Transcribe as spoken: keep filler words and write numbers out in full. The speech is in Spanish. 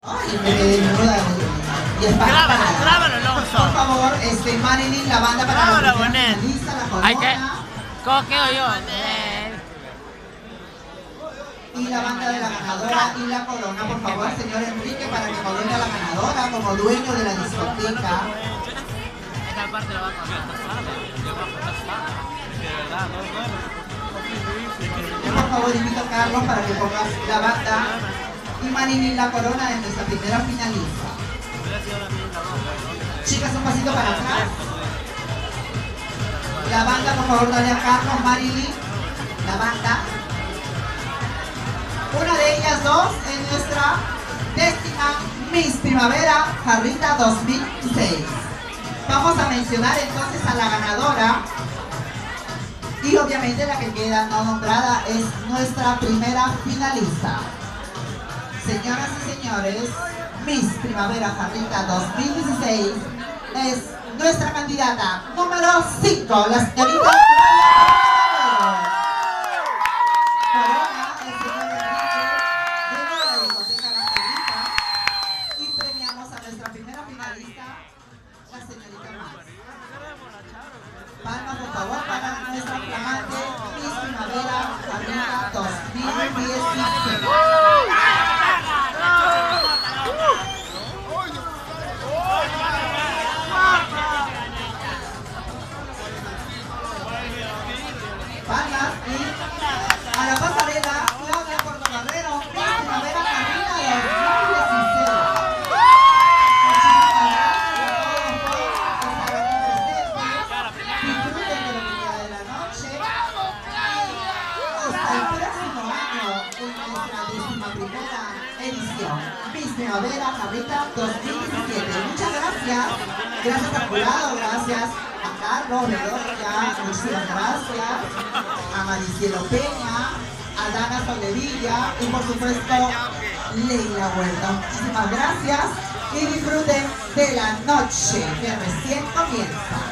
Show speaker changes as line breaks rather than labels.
Ay, me menuda y
Grábalo, grábalo, Alonso.
Por favor, este, Marilyn, la banda para
Grábalo,
la
Bonet.
finalista, la corona.
Hay que... ¿Cómo quedo yo? Eh.
Y la banda de la ganadora y la corona, por favor, señor Enrique, para que corone a la ganadora como dueño de la discoteca.
Esta parte la va a cambiar.
Y por favor, invito a Carlos para que pongas la banda y Marilyn la corona de nuestra primera finalista. Chicas, un pasito para atrás. La banda, por favor, dale a Carlos, Marilyn. La banda. Una de ellas dos es nuestra décima Miss Primavera Jarrita dos mil seis. Vamos a mencionar entonces a la ganadora. Y obviamente la que queda no nombrada es nuestra primera finalista. Señoras y señores, Miss Primavera Jarrita dos mil dieciséis es nuestra candidata número cinco, la señorita Corona, el señor Enrique, de la discoteca La Jarrita. Y premiamos a nuestra primera finalista, la señorita Max. Palmas, por favor, para nuestra flamante Miss Primavera Jarrita dos mil dieciséis. Palmas y a la pasarela Claudia Portocarrero, Miss Primavera Jarrita dos mil dieciséis. Muchísimas gracias a todos por estar aquí presentes. Disfruten de lo que queda de la noche. Hasta el próximo año en nuestra décima primera edición. Miss Primavera Jarrita dos mil diecisiete. Muchas gracias. Gracias al jurado, gracias a Carlos Bedoya, muchísimas gracias. A Maricielo Peña, a Dana Soldevilla y por supuesto Leila Huerta. Muchísimas gracias y disfruten de la noche que recién comienza.